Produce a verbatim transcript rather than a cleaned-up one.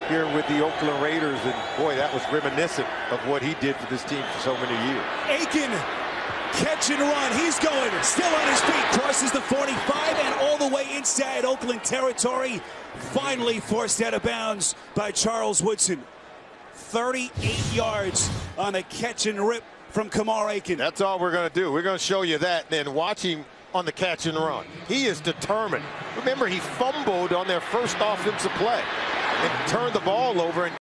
here with the Oakland Raiders, and boy, that was reminiscent of what he did for this team for so many years. Aiken, catch and run. He's going, still on his feet, crosses the forty-five and all the way inside Oakland territory. Finally forced out of bounds by Charles Woodson. thirty-eight yards on a catch and rip from Kamar Aiken. That's all we're going to do. We're going to show you that, and then watch him on the catch and run. He is determined. Remember, he fumbled on their first offensive play and turned the ball over and